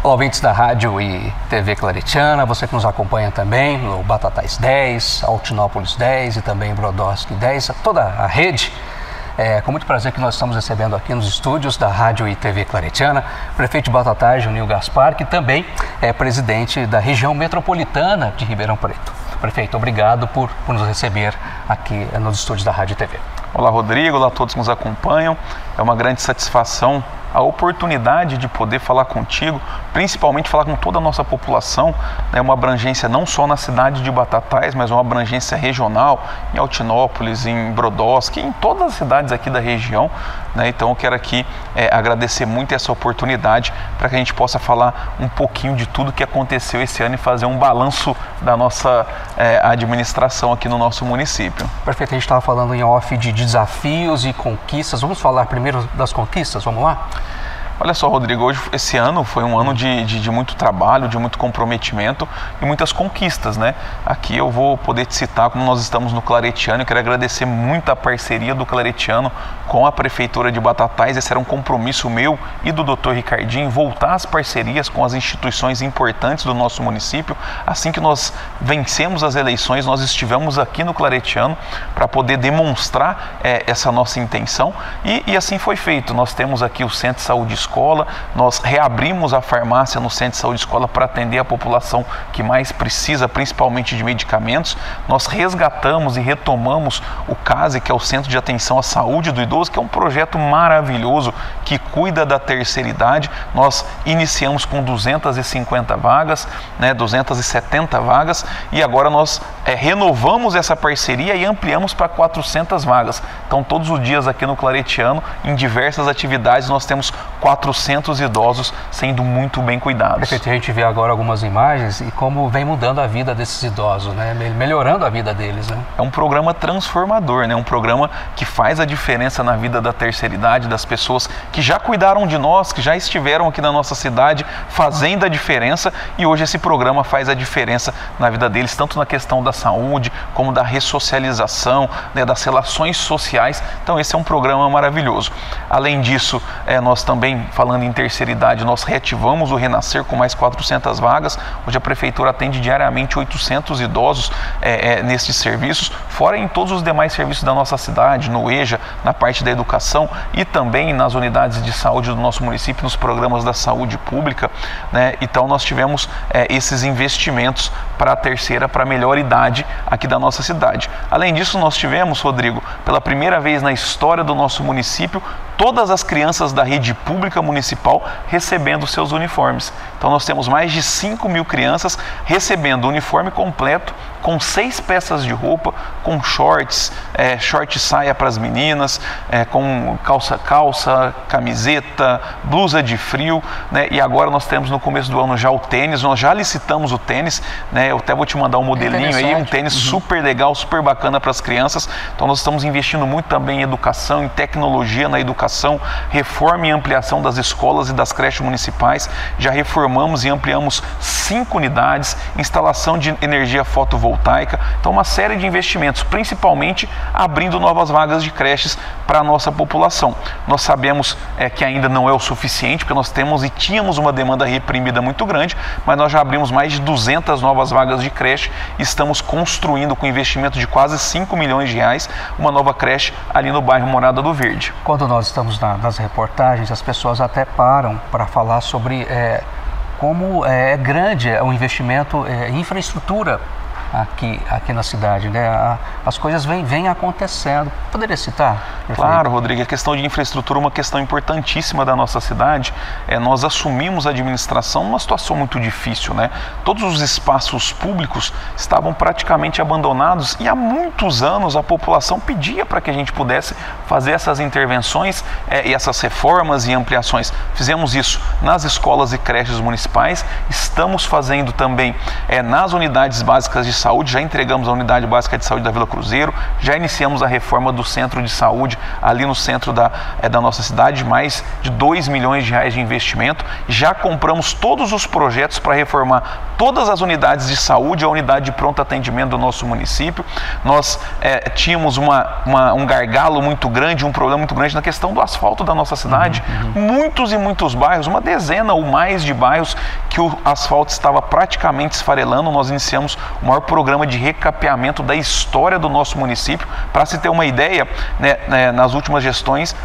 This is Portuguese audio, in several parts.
Olá, ouvintes da Rádio e TV Claretiana, você que nos acompanha também no Batatais 10, Altinópolis 10 e também Brodowski 10, toda a rede. É com muito prazer que nós estamos recebendo aqui nos estúdios da Rádio e TV Claretiana, prefeito de Batatais, Junil Gaspar, que também é presidente da região metropolitana de Ribeirão Preto. Prefeito, obrigado por nos receber aqui nos estúdios da Rádio e TV. Olá, Rodrigo, olá a todos que nos acompanham. É uma grande satisfação a oportunidade de poder falar contigo, principalmente falar com toda a nossa população, né, uma abrangência não só na cidade de Batatais, mas uma abrangência regional, em Altinópolis, em Brodowski, em todas as cidades aqui da região, né, então eu quero aqui agradecer muito essa oportunidade para que a gente possa falar um pouquinho de tudo que aconteceu esse ano e fazer um balanço da nossa administração aqui no nosso município. Perfeito, a gente estava falando em off de desafios e conquistas, vamos falar primeiro das conquistas, vamos lá? Olha só, Rodrigo, esse ano foi um ano de muito trabalho, de muito comprometimento e muitas conquistas, né? Aqui eu vou poder te citar, como nós estamos no Claretiano, eu quero agradecer muito a parceria do Claretiano com a Prefeitura de Batatais. Esse era um compromisso meu e do Dr. Ricardinho, voltar às parcerias com as instituições importantes do nosso município. Assim que nós vencemos as eleições, nós estivemos aqui no Claretiano para poder demonstrar essa nossa intenção e assim foi feito. Nós temos aqui o Centro de Saúde Escola, nós reabrimos a farmácia no Centro de Saúde Escola para atender a população que mais precisa, principalmente de medicamentos. Nós resgatamos e retomamos o CASE, que é o Centro de Atenção à Saúde do Idoso, que é um projeto maravilhoso que cuida da terceira idade. Nós iniciamos com 250 vagas, né, 270 vagas, e agora nós renovamos essa parceria e ampliamos para 400 vagas. Então, todos os dias aqui no Claretiano, em diversas atividades, nós temos 400 idosos sendo muito bem cuidados. Prefeito, a gente vê agora algumas imagens e como vem mudando a vida desses idosos, né? Melhorando a vida deles, né? É um programa transformador, né? Um programa que faz a diferença na vida da terceira idade, das pessoas que já cuidaram de nós, que já estiveram aqui na nossa cidade fazendo a diferença, e hoje esse programa faz a diferença na vida deles, tanto na questão da saúde, como da ressocialização, né? Das relações sociais. Então esse é um programa maravilhoso. Além disso, nós também, falando em terceira idade, nós reativamos o Renascer com mais 400 vagas. Hoje a Prefeitura atende diariamente 800 idosos nesses serviços, fora em todos os demais serviços da nossa cidade, no EJA, na parte da educação e também nas unidades de saúde do nosso município, nos programas da saúde pública, né? Então nós tivemos esses investimentos para a terceira, para a melhor idade aqui da nossa cidade. Além disso, nós tivemos, Rodrigo, pela primeira vez na história do nosso município, todas as crianças da rede pública municipal recebendo seus uniformes. Então nós temos mais de 5.000 crianças recebendo o uniforme completo, com 6 peças de roupa, com shorts, short saia para as meninas, com calça, camiseta, blusa de frio, né? E agora nós temos no começo do ano já o tênis, nós já licitamos o tênis, né? Eu até vou te mandar um modelinho aí, um tênis super legal, super bacana para as crianças. Então nós estamos investindo muito também em educação, em tecnologia na educação, reforma e ampliação das escolas e das creches municipais. Já reformamos e ampliamos 5 unidades, instalação de energia fotovoltaica. Então uma série de investimentos, principalmente abrindo novas vagas de creches para a nossa população. Nós sabemos que ainda não é o suficiente, porque nós temos e tínhamos uma demanda reprimida muito grande, mas nós já abrimos mais de 200 novas vagas de creche e estamos construindo, com investimento de quase 5 milhões de reais, uma nova creche ali no bairro Morada do Verde. Quando nós estamos nas reportagens, as pessoas até param para falar sobre como é grande o investimento em infraestrutura aqui na cidade, né? As coisas vêm acontecendo. Poderia citar? Claro, Rodrigo, a questão de infraestrutura é uma questão importantíssima da nossa cidade. Nós assumimos a administração numa situação muito difícil, né? Todos os espaços públicos estavam praticamente abandonados e há muitos anos a população pedia para que a gente pudesse fazer essas intervenções e essas reformas e ampliações. Fizemos isso nas escolas e creches municipais, estamos fazendo também nas unidades básicas de saúde, já entregamos a unidade básica de saúde da Vila Cruzeiro, já iniciamos a reforma do centro de saúde ali no centro da nossa cidade, mais de 2 milhões de reais de investimento, já compramos todos os projetos para reformar todas as unidades de saúde, a unidade de pronto atendimento do nosso município. Nós tínhamos um gargalo muito grande, um problema muito grande na questão do asfalto da nossa cidade. Muitos e muitos bairros, uma dezena ou mais de bairros que o asfalto estava praticamente esfarelando. Nós iniciamos o maior programa de recapeamento da história do nosso município. Para se ter uma ideia, nas últimas gestões,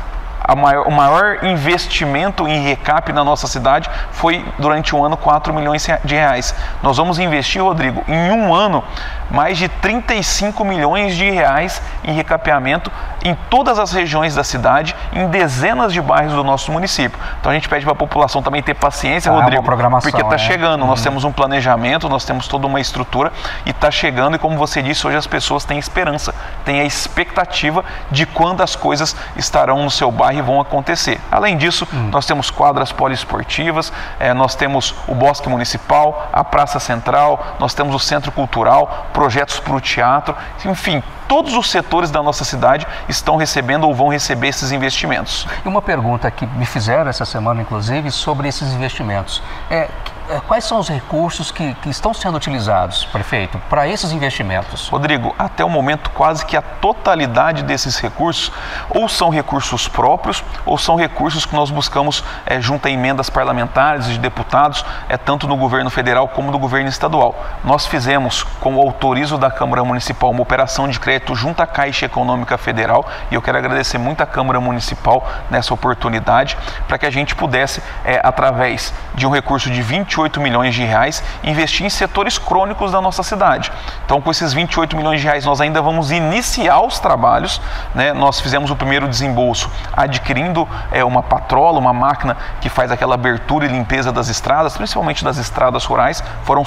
o maior investimento em recap na nossa cidade foi, durante um ano, 4 milhões de reais. Nós vamos investir, Rodrigo, em um ano, mais de 35 milhões de reais em recapeamento em todas as regiões da cidade, em dezenas de bairros do nosso município. Então a gente pede para a população também ter paciência, Rodrigo, porque está chegando. Nós temos um planejamento, nós temos toda uma estrutura e está chegando, e como você disse, hoje as pessoas têm esperança, têm a expectativa de quando as coisas estarão no seu bairro e vão acontecer. Além disso, nós temos quadras poliesportivas, nós temos o Bosque Municipal, a Praça Central, nós temos o Centro Cultural, projetos para o teatro, enfim, todos os setores da nossa cidade estão recebendo ou vão receber esses investimentos. E uma pergunta que me fizeram essa semana, inclusive, sobre esses investimentos. Quais são os recursos que estão sendo utilizados, prefeito, para esses investimentos? Rodrigo, até o momento, quase que a totalidade desses recursos ou são recursos próprios ou são recursos que nós buscamos junto a emendas parlamentares de deputados, tanto no governo federal como no governo estadual. Nós fizemos, com o autorizo da Câmara Municipal, uma operação de crédito junto à Caixa Econômica Federal, e eu quero agradecer muito à Câmara Municipal nessa oportunidade, para que a gente pudesse, através de um recurso de 28 milhões de reais, investir em setores crônicos da nossa cidade. Então, com esses 28 milhões de reais, nós ainda vamos iniciar os trabalhos, né? Nós fizemos o primeiro desembolso adquirindo uma patrola, uma máquina que faz aquela abertura e limpeza das estradas, principalmente das estradas rurais. Foram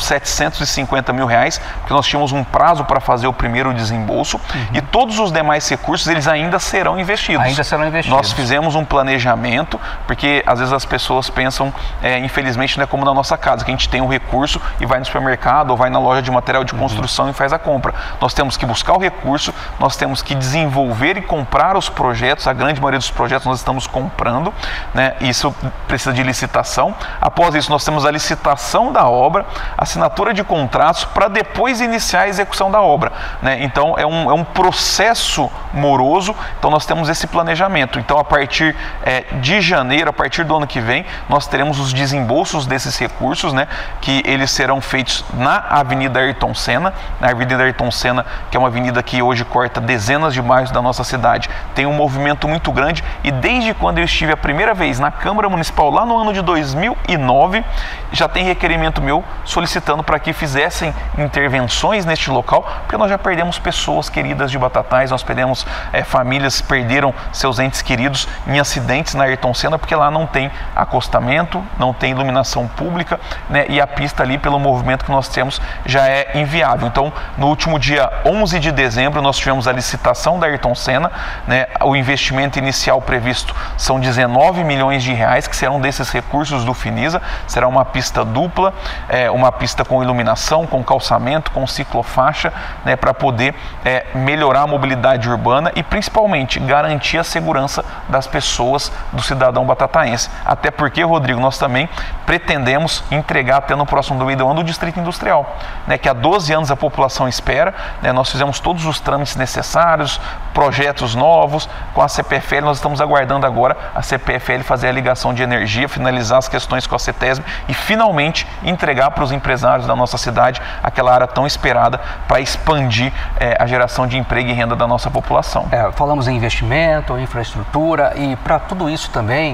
750 mil reais, porque nós tínhamos um prazo para fazer o primeiro desembolso, e todos os demais recursos, eles ainda serão investidos. Ainda serão investidos. Nós fizemos um planejamento, porque às vezes as pessoas pensam, infelizmente, não é como na nossa casa, que a gente tem um recurso e vai no supermercado ou vai na loja de material de construção e faz a compra. Nós temos que buscar o recurso, nós temos que desenvolver e comprar os projetos. A grande maioria dos projetos nós estamos comprando, né? Isso precisa de licitação. Após isso, nós temos a licitação da obra, assinatura de contratos, para depois iniciar a execução da obra, né? Então é um processo moroso. Então nós temos esse planejamento. Então, a partir de janeiro, a partir do ano que vem, nós teremos os desembolsos desses recursos, né, que eles serão feitos na Avenida Ayrton Senna. Na Avenida Ayrton Senna, que é uma avenida que hoje corta dezenas de bairros da nossa cidade, tem um movimento muito grande, e desde quando eu estive a primeira vez na Câmara Municipal, lá no ano de 2009, já tem requerimento meu solicitando para que fizessem intervenções neste local, porque nós já perdemos pessoas queridas de Batatais, nós perdemos famílias, perderam seus entes queridos em acidentes na Ayrton Senna, porque lá não tem acostamento, não tem iluminação pública, né, e a pista ali, pelo movimento que nós temos, já é inviável. Então, no último dia 11 de dezembro, nós tivemos a licitação da Ayrton Senna, né, o investimento inicial previsto são 19 milhões de reais, que serão desses recursos do Finisa. Será uma pista dupla, uma pista com iluminação, com calçamento, com ciclofaixa, né, para poder melhorar a mobilidade urbana e, principalmente, garantir a segurança das pessoas, do cidadão batataense. Até porque, Rodrigo, nós também pretendemos entregar até no próximo domingo do Distrito Industrial, né, que há 12 anos a população espera, né? Nós fizemos todos os trâmites necessários, projetos novos, com a CPFL. Nós estamos aguardando agora a CPFL fazer a ligação de energia, finalizar as questões com a CETESB e finalmente entregar para os empresários da nossa cidade aquela área tão esperada para expandir a geração de emprego e renda da nossa população. Falamos em investimento, infraestrutura, e para tudo isso também,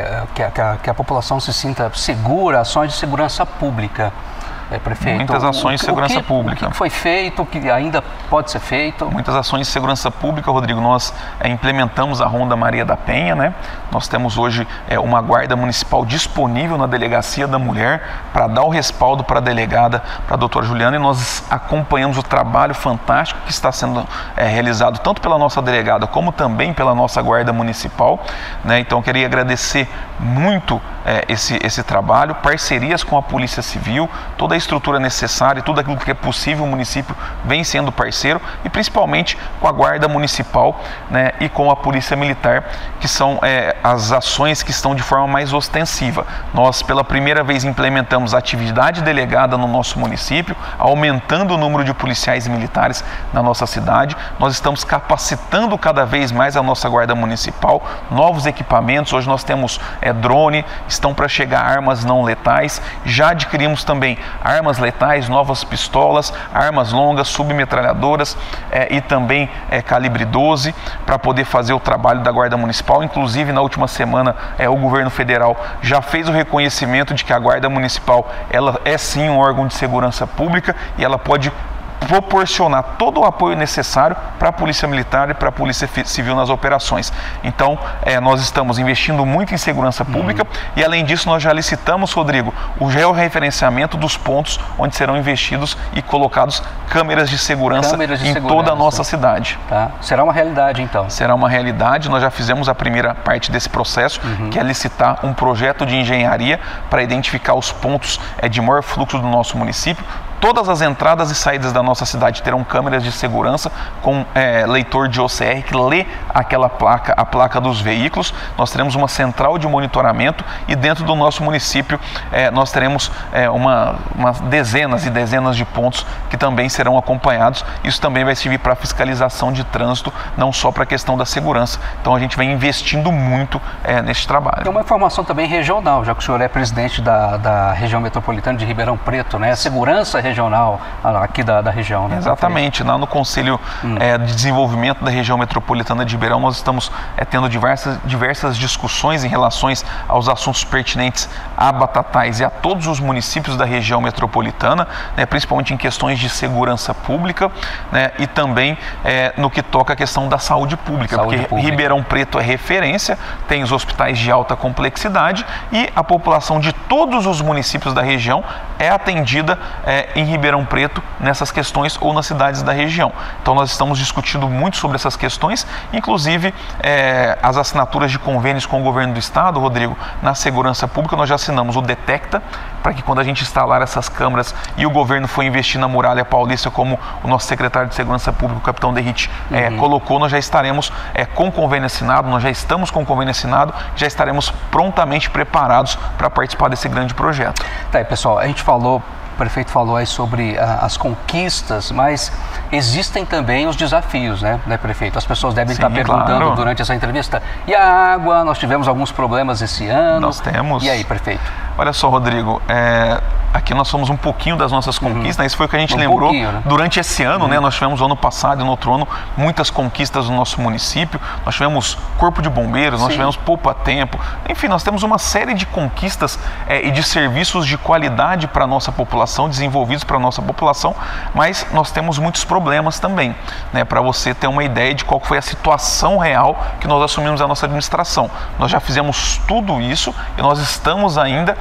que a população se sinta segura, ações de segurança pública. Prefeito, muitas ações de segurança pública. O que foi feito, o que ainda pode ser feito? Muitas ações de segurança pública, Rodrigo. Nós implementamos a Ronda Maria da Penha, né? Nós temos hoje uma guarda municipal disponível na Delegacia da Mulher para dar o respaldo para a delegada, para a doutora Juliana, e nós acompanhamos o trabalho fantástico que está sendo realizado tanto pela nossa delegada como também pela nossa guarda municipal, né? Então, eu queria agradecer muito esse trabalho, parcerias com a Polícia Civil, toda a estrutura necessária e tudo aquilo que é possível, o município vem sendo parceiro, e principalmente com a Guarda Municipal, né, e com a Polícia Militar, que são as ações que estão de forma mais ostensiva. Nós, pela primeira vez, implementamos a atividade delegada no nosso município, aumentando o número de policiais militares na nossa cidade. Nós estamos capacitando cada vez mais a nossa Guarda Municipal, novos equipamentos. Hoje nós temos drone, estão para chegar armas não letais, já adquirimos também armas letais, novas pistolas, armas longas, submetralhadoras e também calibre 12 para poder fazer o trabalho da Guarda Municipal. Inclusive, na última semana, o governo federal já fez o reconhecimento de que a Guarda Municipal ela é sim um órgão de segurança pública e ela pode proporcionar todo o apoio necessário para a Polícia Militar e para a Polícia Civil nas operações. Então, nós estamos investindo muito em segurança pública e, além disso, nós já licitamos, Rodrigo, o georreferenciamento dos pontos onde serão investidos e colocados câmeras de segurança toda a nossa cidade. Tá. Será uma realidade, então? Será uma realidade. Nós já fizemos a primeira parte desse processo, que é licitar um projeto de engenharia para identificar os pontos de maior fluxo do nosso município. Todas as entradas e saídas da nossa cidade terão câmeras de segurança com leitor de OCR que lê aquela placa, a placa dos veículos. Nós teremos uma central de monitoramento e dentro do nosso município nós teremos dezenas e dezenas de pontos que também serão acompanhados. Isso também vai servir para fiscalização de trânsito, não só para a questão da segurança. Então a gente vem investindo muito nesse trabalho. Tem uma informação também regional, já que o senhor é presidente da região metropolitana de Ribeirão Preto, né? A segurança regional aqui da região, né? Exatamente. Lá no Conselho de Desenvolvimento da região metropolitana de Ribeirão, nós estamos tendo diversas discussões em relação aos assuntos pertinentes a Batatais e a todos os municípios da região metropolitana, né, principalmente em questões de segurança pública, né, e também no que toca a questão da saúde pública, Ribeirão Preto é referência, tem os hospitais de alta complexidade e a população de todos os municípios da região é atendida em Ribeirão Preto nessas questões ou nas cidades da região. Então nós estamos discutindo muito sobre essas questões, inclusive as assinaturas de convênios com o governo do estado, Rodrigo, na segurança pública. Nós já assinamos o Detecta, para que quando a gente instalar essas câmeras e o governo for investir na Muralha Paulista, como o nosso secretário de Segurança Pública, o capitão Derrit, colocou, nós já estaremos com o convênio assinado, nós já estamos com o convênio assinado, já estaremos prontamente preparados para participar desse grande projeto. Tá aí, pessoal, a gente falou, o prefeito falou aí sobre as conquistas, mas existem também os desafios, né, prefeito? As pessoas devem estar perguntando durante essa entrevista, e a água? Nós tivemos alguns problemas esse ano. Nós temos. E aí, prefeito? Olha só, Rodrigo, aqui nós somos um pouquinho das nossas conquistas, né? Isso foi o que a gente lembrou durante esse ano, né? Nós tivemos no ano passado e no outro ano muitas conquistas no nosso município. Nós tivemos Corpo de Bombeiros, nós tivemos Poupa Tempo, enfim, nós temos uma série de conquistas e de serviços de qualidade para a nossa população, desenvolvidos para a nossa população, mas nós temos muitos problemas também, né? Para você ter uma ideia de qual foi a situação real que nós assumimos a nossa administração. Nós já fizemos tudo isso e nós estamos ainda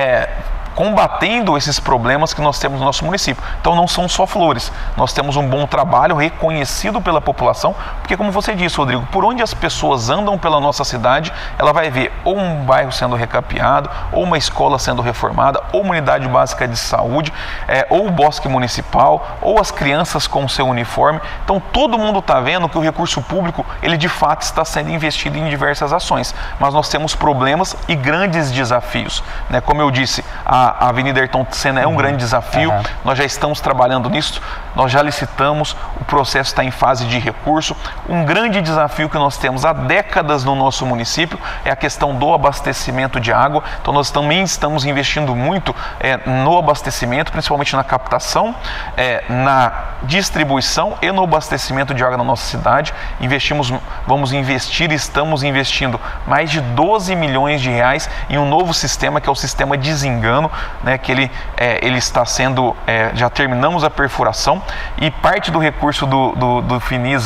combatendo esses problemas que nós temos no nosso município. Então não são só flores, nós temos um bom trabalho reconhecido pela população, porque como você disse, Rodrigo, por onde as pessoas andam pela nossa cidade, ela vai ver ou um bairro sendo recapeado, ou uma escola sendo reformada, ou uma unidade básica de saúde, ou o bosque municipal, ou as crianças com o seu uniforme. Então todo mundo está vendo que o recurso público, ele de fato está sendo investido em diversas ações, mas nós temos problemas e grandes desafios, né? Como eu disse, a Avenida Ayrton Senna é um grande desafio, nós já estamos trabalhando nisso, nós já licitamos, o processo está em fase de recurso. Um grande desafio que nós temos há décadas no nosso município é a questão do abastecimento de água. Então nós também estamos investindo muito no abastecimento, principalmente na captação, na distribuição e no abastecimento de água na nossa cidade. Vamos investir e estamos investindo mais de 12 milhões de reais em um novo sistema, que é o sistema Desengano, né, que ele está sendo, já terminamos a perfuração e parte do recurso do Finisa,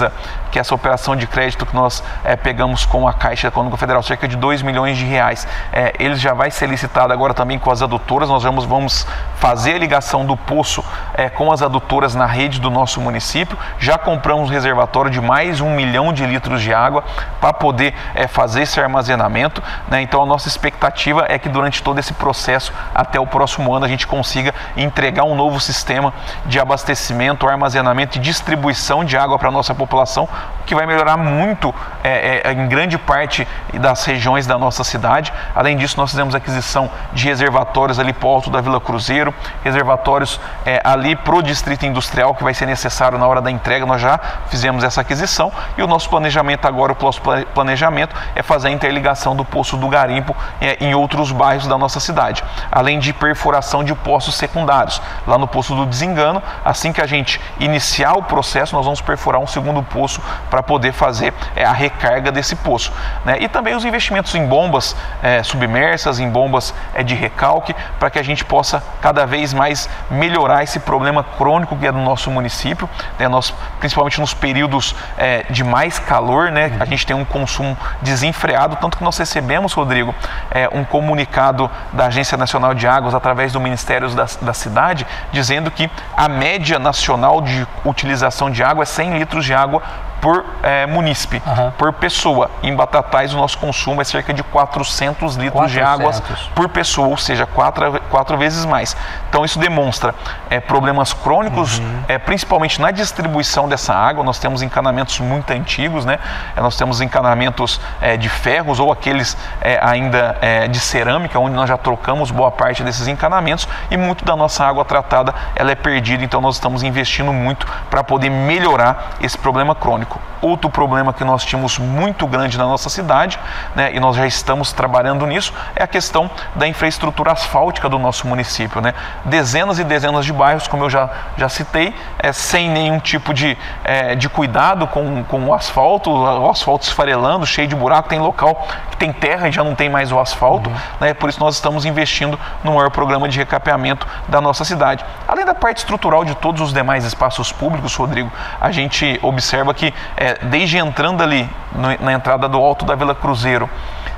que é essa operação de crédito que nós pegamos com a Caixa Econômica Federal, cerca de 2 milhões de reais. Ele já vai ser licitado agora também com as adutoras. Nós vamos fazer a ligação do poço com as adutoras na rede do nosso município. Já compramos um reservatório de mais 1 milhão de litros de água para poder fazer esse armazenamento, né? Então a nossa expectativa é que durante todo esse processo, até o próximo ano, a gente consiga entregar um novo sistema de abastecimento, armazenamento e distribuição de água para a nossa população, o que vai melhorar muito em grande parte das regiões da nossa cidade. Além disso, nós fizemos aquisição de reservatórios ali para o alto da Vila Cruzeiro, reservatórios ali para o Distrito Industrial, que vai ser necessário na hora da entrega. Nós já fizemos essa aquisição e o nosso planejamento agora, o nosso planejamento é fazer a interligação do Poço do Garimpo em outros bairros da nossa cidade, além de perfuração de poços secundários. Lá no Poço do Desengano, assim que a gente iniciar o processo, nós vamos perfurar um segundo poço para poder fazer a recarga desse poço, né? E também os investimentos em bombas submersas, em bombas de recalque, para que a gente possa cada vez mais melhorar esse problema crônico que é do nosso município, né? Nós, principalmente nos períodos de mais calor, né? A gente tem um consumo desenfreado, tanto que nós recebemos, Rodrigo, um comunicado da Agência Nacional de Águas através do Ministério da Cidade, dizendo que a média nacional de utilização de água é 100 litros de água por munícipe, por pessoa. Em Batatais, o nosso consumo é cerca de 400 litros de água por pessoa, ou seja, quatro vezes mais. Então, isso demonstra problemas crônicos, principalmente na distribuição dessa água. Nós temos encanamentos muito antigos, né? Nós temos encanamentos de ferros ou aqueles ainda de cerâmica, onde nós já trocamos boa parte desses encanamentos, e muito da nossa água tratada ela é perdida. Então, nós estamos investindo muito para poder melhorar esse problema crônico. Outro problema que nós tínhamos muito grande na nossa cidade, né, e nós já estamos trabalhando nisso, é a questão da infraestrutura asfáltica do nosso município, né? Dezenas e dezenas de bairros, como eu já citei, sem nenhum tipo de cuidado com o asfalto esfarelando, cheio de buraco. Tem local que tem terra e já não tem mais o asfalto, né? Por isso nós estamos investindo no maior programa de recapeamento da nossa cidade. Além da parte estrutural de todos os demais espaços públicos, Rodrigo, a gente observa que desde entrando ali na entrada do alto da Vila Cruzeiro,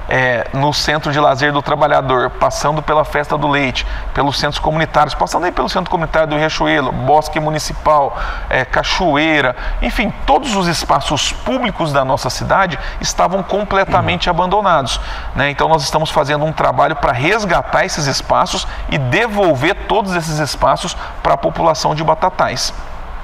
no Centro de Lazer do Trabalhador, passando pela Festa do Leite, pelos centros comunitários, passando aí pelo Centro Comunitário do Riachuelo, Bosque Municipal, Cachoeira, enfim, todos os espaços públicos da nossa cidade estavam completamente abandonados, né? Então nós estamos fazendo um trabalho para resgatar esses espaços e devolver todos esses espaços para a população de Batatais.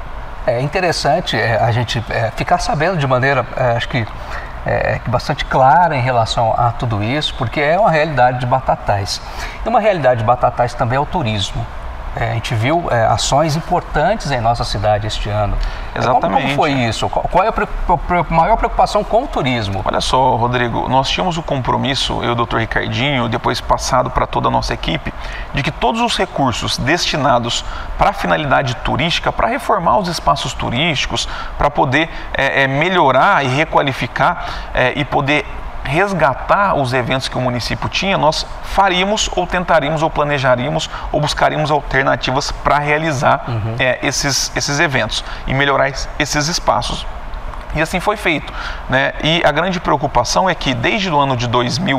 É interessante a gente ficar sabendo de maneira, acho que bastante clara em relação a tudo isso, porque é uma realidade de Batatais. E uma realidade de Batatais também é o turismo. A gente viu ações importantes em nossa cidade este ano. Exatamente. Como foi isso? Qual é a maior preocupação com o turismo? Olha só, Rodrigo, nós tínhamos o compromisso, eu e o Dr. Ricardinho, depois passado para toda a nossa equipe, de que todos os recursos destinados para a finalidade turística, para reformar os espaços turísticos, para poder melhorar e requalificar e poder resgatar os eventos que o município tinha, nós faríamos ou tentaríamos ou planejaríamos ou buscaríamos alternativas para realizar esses eventos e melhorar esses espaços. E assim foi feito, né? E a grande preocupação é que desde o ano de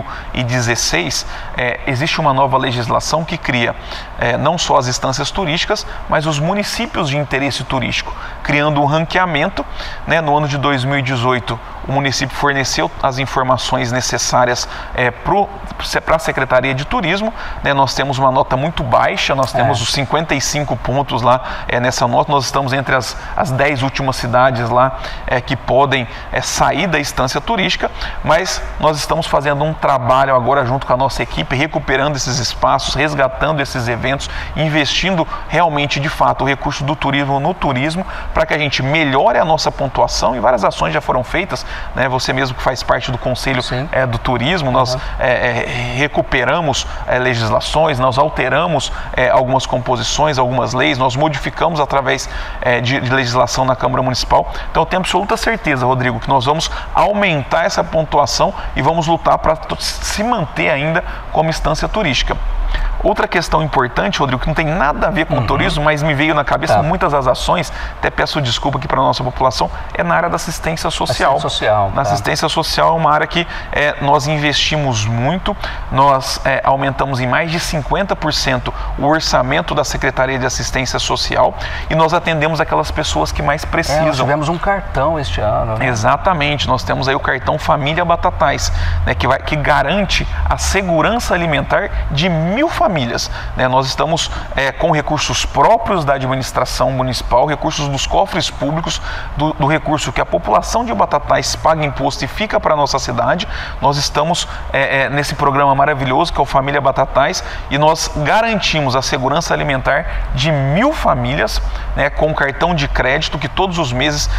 2016 existe uma nova legislação que cria não só as instâncias turísticas, mas os municípios de interesse turístico, criando um ranqueamento, né? No ano de 2018 o município forneceu as informações necessárias para a Secretaria de Turismo, né? Nós temos uma nota muito baixa, nós temos os 55 pontos lá nessa nota. Nós estamos entre as 10 últimas cidades lá que podem sair da instância turística, mas nós estamos fazendo um trabalho agora junto com a nossa equipe, recuperando esses espaços, resgatando esses eventos, investindo realmente de fato o recurso do turismo no turismo, para que a gente melhore a nossa pontuação, e várias ações já foram feitas, né? Você mesmo que faz parte do Conselho do Turismo, nós recuperamos legislações, nós alteramos algumas composições, algumas leis, nós modificamos através de legislação na Câmara Municipal. Então eu tenho absoluta certeza, Rodrigo, que nós vamos aumentar essa pontuação e vamos lutar para se manter ainda como instância turística. Outra questão importante, Rodrigo, que não tem nada a ver com o turismo, mas me veio na cabeça muitas das ações, até peço desculpa aqui para a nossa população, é na área da assistência social. Na assistência social é uma área que nós investimos muito, nós aumentamos em mais de 50% o orçamento da Secretaria de Assistência Social e nós atendemos aquelas pessoas que mais precisam. Nós tivemos um cartão este ano. Né? Exatamente, nós temos aí o cartão Família Batatais, né, que garante a segurança alimentar de 1000 famílias. Né? Nós estamos com recursos próprios da administração municipal, recursos dos cofres públicos, do recurso que a população de Batatais paga imposto e fica para a nossa cidade. Nós estamos nesse programa maravilhoso que é o Família Batatais e nós garantimos a segurança alimentar de 1000 famílias, né, com cartão de crédito que todos os meses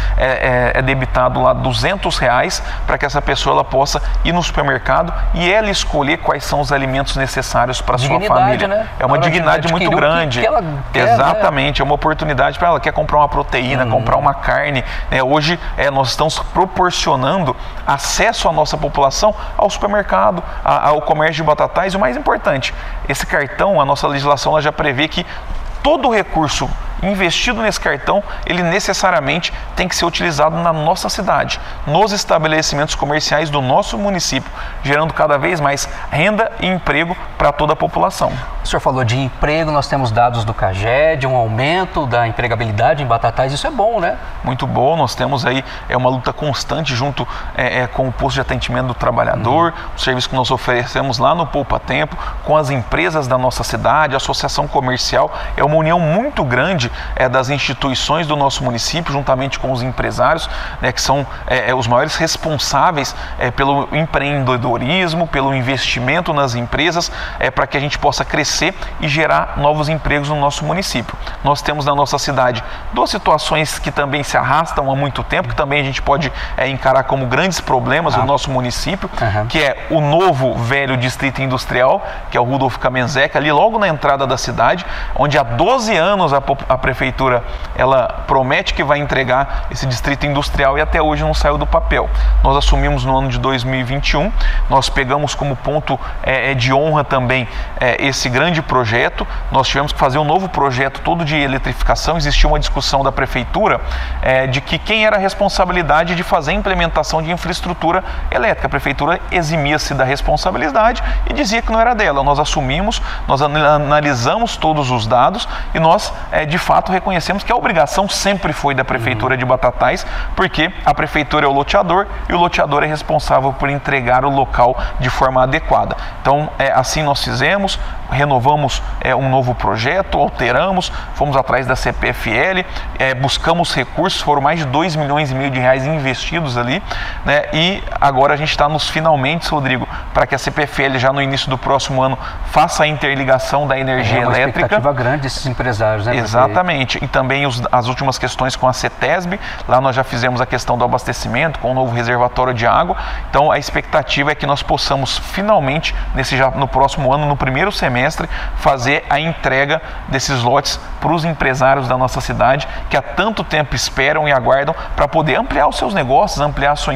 é debitado lá R$200 para que essa pessoa ela possa ir no supermercado e ela escolher quais são os alimentos necessários para a sua família. Né? É uma dignidade muito grande. Que ela quer, exatamente, né? É uma oportunidade para ela. Quer comprar uma proteína, comprar uma carne. Né? Hoje nós estamos proporcionando acesso à nossa população ao supermercado, ao comércio de Batatais. E o mais importante, esse cartão, a nossa legislação ela já prevê que todo o recurso investido nesse cartão, ele necessariamente tem que ser utilizado na nossa cidade, nos estabelecimentos comerciais do nosso município, gerando cada vez mais renda e emprego para toda a população. O senhor falou de emprego, nós temos dados do CAGED, um aumento da empregabilidade em Batatais, isso é bom, né? Muito bom, nós temos aí uma luta constante junto com o posto de atendimento do trabalhador, o serviço que nós oferecemos lá no Poupa Tempo, com as empresas da nossa cidade, a associação comercial, é uma união muito grande das instituições do nosso município, juntamente com os empresários, né, que são os maiores responsáveis pelo empreendedorismo, pelo investimento nas empresas, para que a gente possa crescer e gerar novos empregos no nosso município. Nós temos na nossa cidade duas situações que também se arrastam há muito tempo, que também a gente pode encarar como grandes problemas do nosso município, que é o novo velho distrito industrial, que é o Rudolf Kamenzek, ali logo na entrada da cidade, onde há 12 anos a prefeitura ela promete que vai entregar esse distrito industrial e até hoje não saiu do papel. Nós assumimos no ano de 2021, nós pegamos como ponto de honra também esse grande projeto. Nós tivemos que fazer um novo projeto todo de eletrificação. Existia uma discussão da prefeitura de que quem era a responsabilidade de fazer a implementação de infraestrutura elétrica. A prefeitura eximia-se da responsabilidade e dizia que não era dela. Nós assumimos, nós analisamos todos os dados e nós de fato reconhecemos que a obrigação sempre foi da prefeitura de Batatais, porque a prefeitura é o loteador e o loteador é responsável por entregar o local de forma adequada. Então, assim nós fizemos, renovamos um novo projeto, alteramos, fomos atrás da CPFL, buscamos recursos, foram mais de R$2,5 milhões investidos ali, né? E agora a gente está nos finalmente, Rodrigo, para que a CPFL já no início do próximo ano faça a interligação da energia elétrica. Uma expectativa grande desses empresários, né? Exatamente, e também as últimas questões com a CETESB, lá nós já fizemos a questão do abastecimento com o novo reservatório de água, então a expectativa é que nós possamos finalmente, no próximo ano, no primeiro semestre, fazer a entrega desses lotes para os empresários da nossa cidade, que há tanto tempo esperam e aguardam para poder ampliar os seus negócios, ampliar a sua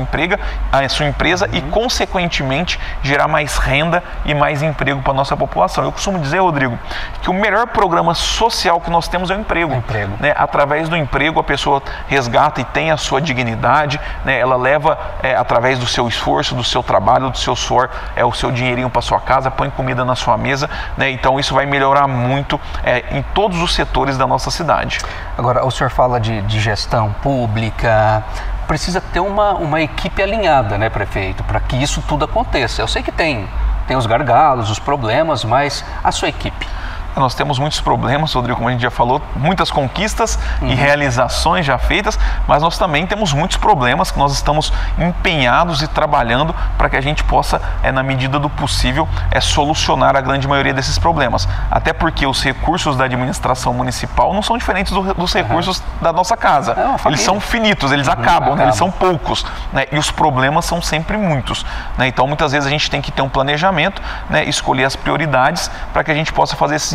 empresa e, consequentemente, gerar mais renda e mais emprego para a nossa população. Eu costumo dizer, Rodrigo, que o melhor programa social que nós temos é o emprego. Né? Através do emprego, a pessoa resgata e tem a sua dignidade, né? Ela leva, através do seu esforço, do seu trabalho, do seu suor, o seu dinheirinho para sua casa, põe comida na sua mesa, né? Então isso vai melhorar muito em todos os setores da nossa cidade. Agora, o senhor fala de gestão pública, precisa ter uma equipe alinhada, né, prefeito, para que isso tudo aconteça. Eu sei que tem os gargalos, os problemas, mas a sua equipe? Nós temos muitos problemas, Rodrigo, como a gente já falou, muitas conquistas e realizações já feitas, mas nós também temos muitos problemas que nós estamos empenhados e trabalhando para que a gente possa, na medida do possível, solucionar a grande maioria desses problemas. Até porque os recursos da administração municipal não são diferentes dos recursos da nossa casa. Eles são finitos, eles acabam, né? Eles são poucos, né? E os problemas são sempre muitos, né? Então, muitas vezes a gente tem que ter um planejamento, né? Escolher as prioridades para que a gente possa fazer esses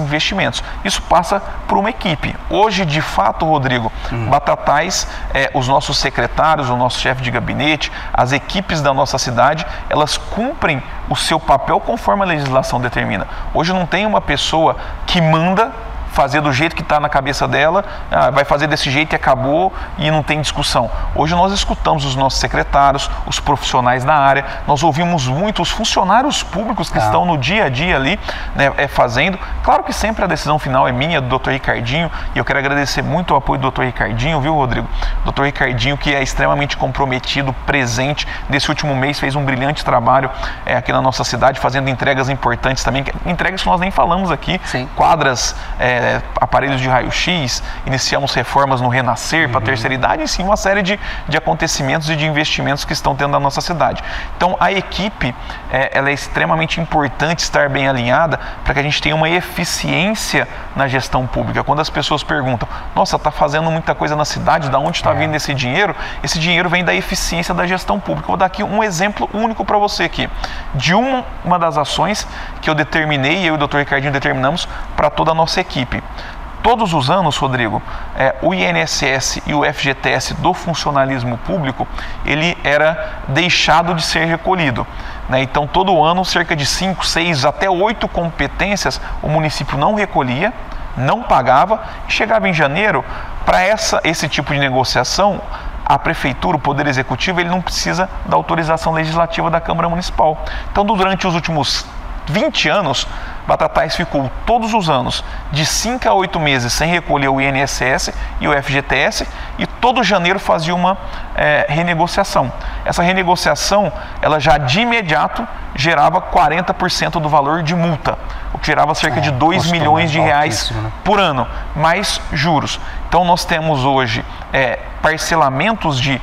investimentos. Isso passa por uma equipe. Hoje, de fato, Rodrigo, Batatais, os nossos secretários, o nosso chefe de gabinete, as equipes da nossa cidade, elas cumprem o seu papel conforme a legislação determina. Hoje não tem uma pessoa que manda fazer do jeito que está na cabeça dela, vai fazer desse jeito e acabou e não tem discussão. Hoje nós escutamos os nossos secretários, os profissionais da área, nós ouvimos muito os funcionários públicos que estão no dia a dia ali, né, fazendo. Claro que sempre a decisão final é minha, do Dr. Ricardinho, e eu quero agradecer muito o apoio do Dr. Ricardinho, viu, Rodrigo? Dr. Ricardinho, que é extremamente comprometido, presente, nesse último mês fez um brilhante trabalho aqui na nossa cidade, fazendo entregas importantes também, entregas que nós nem falamos aqui, quadras, aparelhos de raio-x, iniciamos reformas no Renascer para a terceira idade, e sim uma série de acontecimentos e de investimentos que estão tendo na nossa cidade. Então a equipe, ela é extremamente importante estar bem alinhada para que a gente tenha uma eficiência na gestão pública. Quando as pessoas perguntam, nossa, está fazendo muita coisa na cidade, da onde está vindo esse dinheiro? Esse dinheiro vem da eficiência da gestão pública. Vou dar aqui um exemplo único para você aqui, de uma das ações que eu determinei, eu e o Dr. Ricardinho determinamos para toda a nossa equipe. Todos os anos, Rodrigo, o INSS e o FGTS do funcionalismo público, ele era deixado de ser recolhido, né? Então, todo ano, cerca de 5, 6, até 8 competências, o município não recolhia, não pagava, e chegava em janeiro, para esse tipo de negociação, a Prefeitura, o Poder Executivo, ele não precisa da autorização legislativa da Câmara Municipal. Então, durante os últimos 20 anos, Batatais ficou todos os anos de 5 a 8 meses sem recolher o INSS e o FGTS, e todo janeiro fazia uma renegociação. Essa renegociação, ela já de imediato gerava 40% do valor de multa, o que gerava cerca de 2 milhões de reais por ano, mais juros. Então nós temos hoje parcelamentos de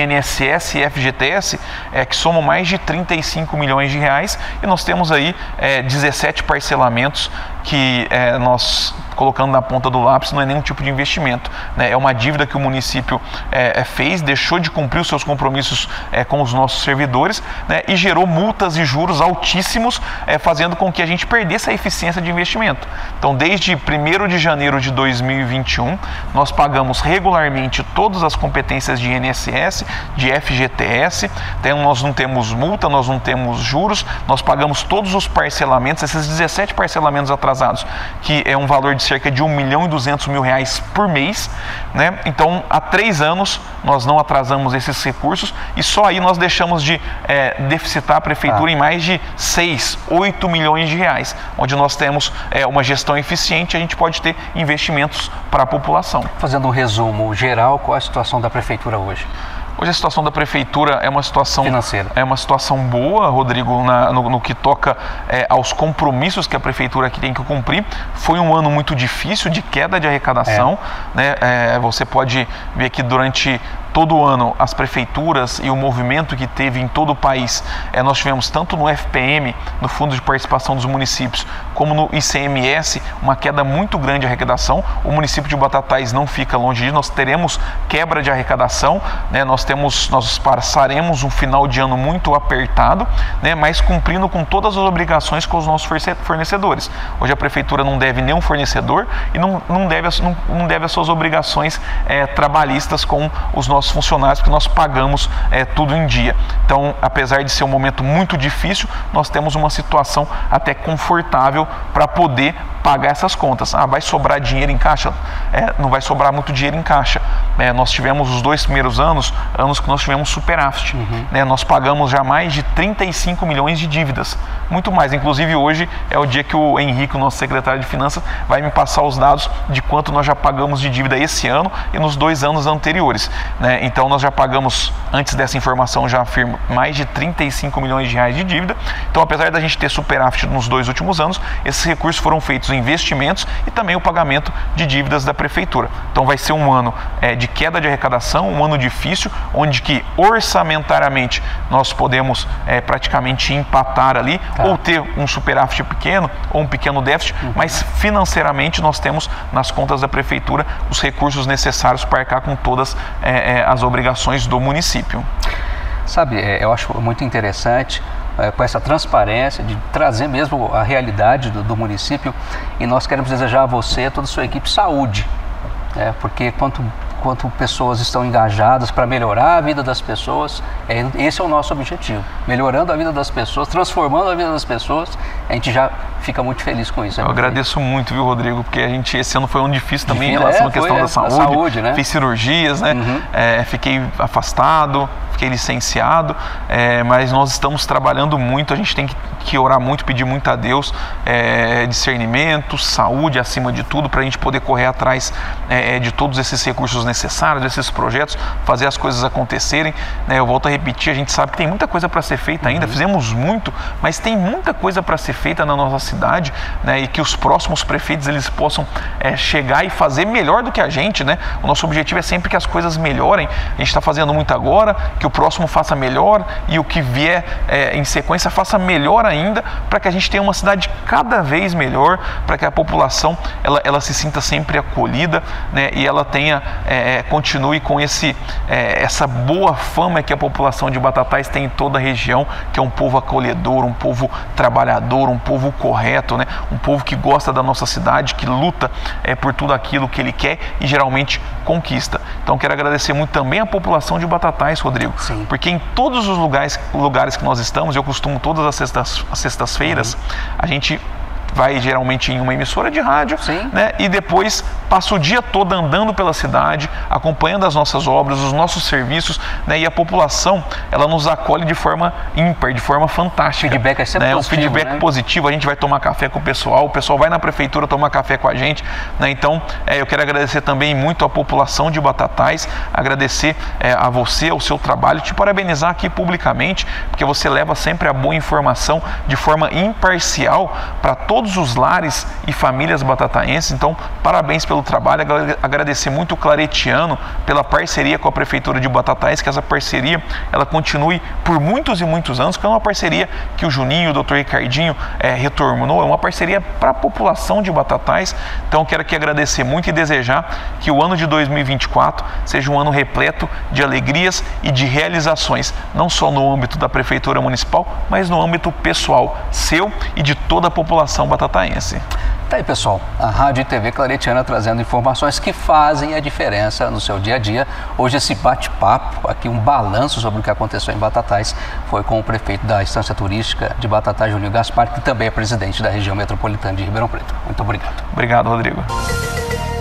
INSS e FGTS que somam mais de 35 milhões de reais, e nós temos aí 17 parcelamentos que nós, colocando na ponta do lápis, não é nenhum tipo de investimento, né? É uma dívida que o município fez, deixou de cumprir os seus compromissos com os nossos servidores, né? E gerou multas e juros altíssimos, fazendo com que a gente perdesse a eficiência de investimento. Então, desde 1º de janeiro de 2021, nós pagamos regularmente todas as competências de INSS, de FGTS, então nós não temos multa, nós não temos juros, nós pagamos todos os parcelamentos, esses 17 parcelamentos atrasados, que é um valor de cerca de R$1.200.000 por mês, né? Então, há 3 anos nós não atrasamos esses recursos, e só aí nós deixamos de deficitar a Prefeitura em mais de 6, 8 milhões de reais, onde nós temos uma gestão eficiente, a gente pode ter investimentos para a população. Fazendo um resumo geral, qual é a situação da Prefeitura hoje? Hoje a situação da Prefeitura é uma situação financeira. É uma situação boa, Rodrigo, no que toca aos compromissos que a Prefeitura aqui tem que cumprir. Foi um ano muito difícil, de queda de arrecadação, né? Você pode ver que durante todo o ano as prefeituras e o movimento que teve em todo o país, nós tivemos tanto no FPM, no Fundo de Participação dos Municípios, como no ICMS, uma queda muito grande de arrecadação. O município de Batatais não fica longe disso, nós teremos quebra de arrecadação, né? Nós passaremos um final de ano muito apertado, né? Mas cumprindo com todas as obrigações com os nossos fornecedores. Hoje a Prefeitura não deve nenhum fornecedor e não deve as suas obrigações trabalhistas com os nossos funcionários, porque nós pagamos tudo em dia. Então, apesar de ser um momento muito difícil, nós temos uma situação até confortável para poder pagar essas contas. Vai sobrar dinheiro em caixa? Não vai sobrar muito dinheiro em caixa. Nós tivemos os 2 primeiros anos que nós tivemos superávit. Nós pagamos já mais de 35 milhões de dívidas, muito mais. Inclusive hoje é o dia que o Henrique, o nosso secretário de Finanças, vai me passar os dados de quanto nós já pagamos de dívida esse ano e nos 2 anos anteriores, né? Então nós já pagamos, antes dessa informação já afirmo, mais de 35 milhões de reais de dívida. Então, apesar da gente ter superávit nos 2 últimos anos, esses recursos foram feitos em investimentos e também o pagamento de dívidas da Prefeitura. Então vai ser um ano de queda de arrecadação, um ano difícil, onde que orçamentariamente nós podemos praticamente empatar ali, ou ter um superávit pequeno ou um pequeno déficit, mas financeiramente nós temos nas contas da Prefeitura os recursos necessários para arcar com todas as obrigações do município. Sabe, eu acho muito interessante com essa transparência, de trazer mesmo a realidade do município. E nós queremos desejar a você e a toda a sua equipe saúde, porque quanto pessoas estão engajadas para melhorar a vida das pessoas, esse é o nosso objetivo. Melhorando a vida das pessoas, transformando a vida das pessoas, a gente já fica muito feliz com isso. Eu agradeço muito, viu, Rodrigo, porque esse ano foi um difícil também em relação à questão da saúde, né? Fiz cirurgias, né? Fiquei afastado, fiquei licenciado, mas nós estamos trabalhando muito, a gente tem que orar muito, pedir muito a Deus, discernimento, saúde acima de tudo, para a gente poder correr atrás de todos esses recursos necessários, desses projetos, fazer as coisas acontecerem, né? Eu volto a repetir, a gente sabe que tem muita coisa para ser feita ainda, fizemos muito, mas tem muita coisa para ser feita na nossa cidade, né? E que os próximos prefeitos eles possam chegar e fazer melhor do que a gente, né? O nosso objetivo é sempre que as coisas melhorem, a gente está fazendo muito agora, que o próximo faça melhor e o que vier em sequência faça melhor ainda, para que a gente tenha uma cidade cada vez melhor, para que a população ela se sinta sempre acolhida, né? E ela tenha continue com essa boa fama que a população de Batatais tem em toda a região, que é um povo acolhedor, um povo trabalhador, um povo correto, né? Um povo que gosta da nossa cidade, que luta por tudo aquilo que ele quer e geralmente conquista. Então quero agradecer muito também a população de Batatais, Rodrigo, Sim. porque em todos os lugares que nós estamos, eu costumo todas as sextas-feiras, a gente vai geralmente em uma emissora de rádio, né? E depois passa o dia todo andando pela cidade, acompanhando as nossas obras, os nossos serviços, né? E a população, ela nos acolhe de forma ímpar, de forma fantástica. O feedback é sempre positivo, um feedback positivo, a gente vai tomar café com o pessoal vai na prefeitura tomar café com a gente, né? Então, eu quero agradecer também muito a população de Batatais, agradecer a você, ao seu trabalho, te parabenizar aqui publicamente, porque você leva sempre a boa informação de forma imparcial para todos os lares e famílias batataenses. Então, parabéns pelo trabalho, agradecer muito o Claretiano pela parceria com a Prefeitura de Batatais, que essa parceria ela continue por muitos e muitos anos, que é uma parceria que o Juninho, o Dr. Ricardinho retornou, é uma parceria para a população de Batatais. Então, quero aqui agradecer muito e desejar que o ano de 2024 seja um ano repleto de alegrias e de realizações, não só no âmbito da Prefeitura Municipal, mas no âmbito pessoal, seu e de toda a população batataense. Tá aí, pessoal, a Rádio e TV Claretiana trazendo informações que fazem a diferença no seu dia a dia. Hoje esse bate-papo, aqui um balanço sobre o que aconteceu em Batatais, foi com o prefeito da Estância Turística de Batatais, Juninho Gaspar, que também é presidente da região metropolitana de Ribeirão Preto. Muito obrigado. Obrigado, Rodrigo.